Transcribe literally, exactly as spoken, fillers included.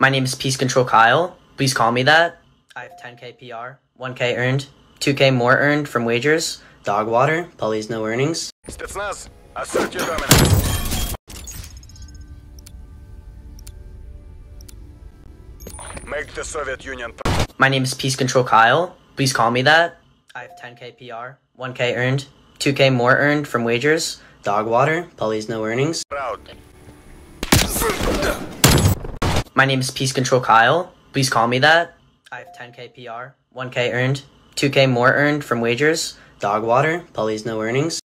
My name is Peace Control Kyle. Please call me that. I have ten K P R, one K earned, two K more earned from wagers, dog water, Pulleys no earnings. Spetsnaz, assert your dominance. Make the Soviet Union. My name is Peace Control Kyle. Please call me that. I have ten K P R, one K earned, two K more earned from wagers, dog water, Pulleys no earnings. Proud. My name is Peace Control Kyle. Please call me that. I have ten K P R, one K earned, two K more earned from wagers, dog water, Pulleys no earnings.